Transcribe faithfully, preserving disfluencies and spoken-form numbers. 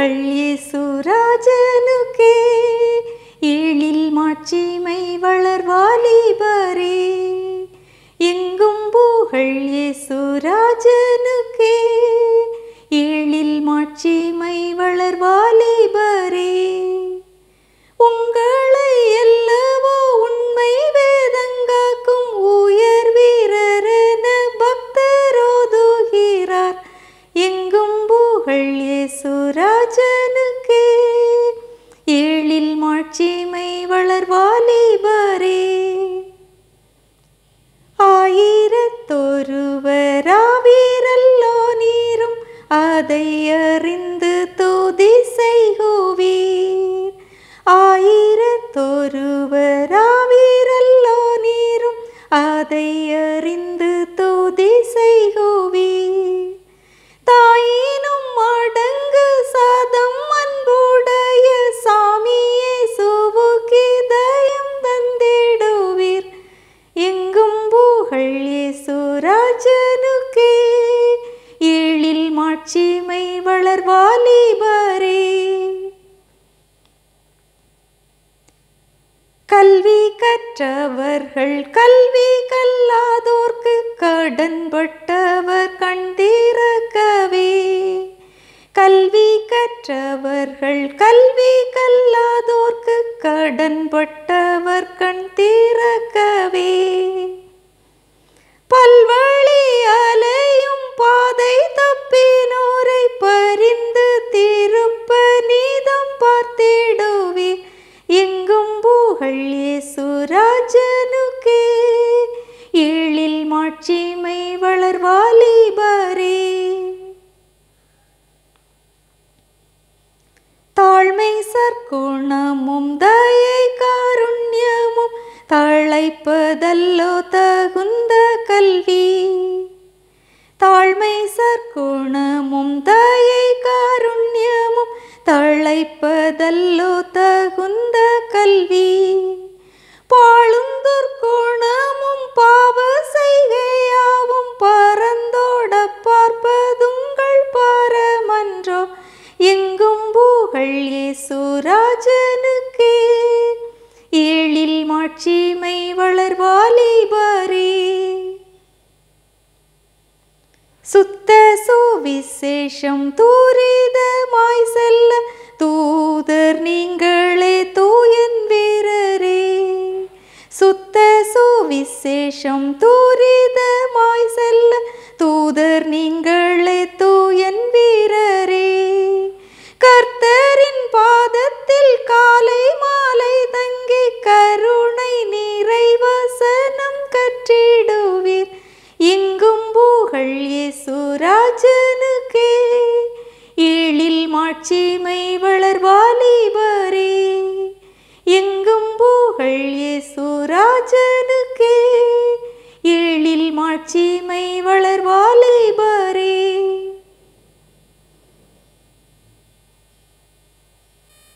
புகழ் இயேசுராஜனுக்கே, ஏழில் மாட்சிமை வளர் வாலிபரே. எங்கும் புகழ் இயேசுராஜனுக்கே, ஏழில் மாட்சிமை வளர் வாலிபரே. உங்களை அல்லவோ உண்மை வேதங்காக்கும் உயர் வீரரென பக்தரோதுகிறார். எங்கும் புகழ் இயேசுராஜனுக்கே, ஏழில் மாட்சிமை வளர் வாலிபரே. ஆயிரத்தொருவராவீரல்லோ நீரும், அதை அறிந்து துதி செய்குவீர். ஆயிரத்தொருவராவீரல்லோ நீரும், அதை அறிந்து துதி செய்குவீர். தாயினும் அடங்கு சாதம் அன்புடைய சாமியே சுவுக்கு தயம் தந்திடுவீர். எங்கும் புகழ் இயேசுராஜனுக்கே, ஏழில் மாட்சிமை வளர் வாலிபரே. கல்வி கற்றவர்கள் கல்வி கல்லாதோர்க்கு கடன்பட்டவர் கண் திறக்கவே. கல்வி கற்றவர்கள் கல்வி கல்லாதோர்க்கு கடன்பட்டவர் கண் திறக்கவே. பல்வழி அலையும் பாதை தப்பினோரை பரிந்து திருப்ப நீதம் பார்த்திடுவீர். எங்கும் புகழ் இயேசுராஜனுக்கே, ஏழில் மாட்சிமை வளர் வாலிபரே. தாழ்மை சற்குணமும் தயை காருண்யமும் தழைப்பதல்லோ தகுந்த கல்வி. தாழ்மை சற்குணமும் தயை காருண்யமும் தழைப்பதல்லோ தகுந்த கல்வி. பாழுந்துர்குணமும் பாவ செய்கையாவும் பரந்தோட பார்ப்பதுங்கள் பாரமன்றோ. எங்கும் புகழ் இயேசுராஜனுக்கே, ஏழில் மாட்சிமை வளர் வாலிபரே. சுத்த சுவிசேஷம் தூரிதமாய் செல்ல தூதர் நீங்களே தூயன் வீரரே. சுத்த சுவிசேஷம் தூரிதமாய் செல்ல தூதர் நீங்களே தூயன் வீரரே. கர்த்தரின் பாதத்தில் காலை மாலை தங்கி கருணை நிறைவசனம் கற்றிடுவீர். எங்கும் புகழ் இயேசுராஜனுக்கே, ஏழில் மாட்சிமை வளர் வாலிபரே. எங்கும் புகழ் இயேசுராஜனுக்கே, ஏழில் மாட்சிமை வளர் வாலிபரே.